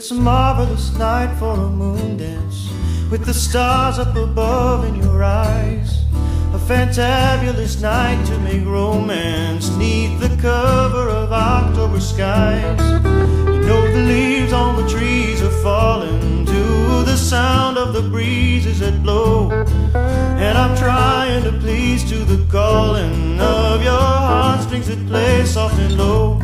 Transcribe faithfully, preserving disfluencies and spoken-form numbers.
It's a marvelous night for a moon dance, with the stars up above in your eyes. A fantabulous night to make romance neath the cover of October skies. You know the leaves on the trees are falling to the sound of the breezes that blow, and I'm trying to please to the calling of your heartstrings that play soft and low.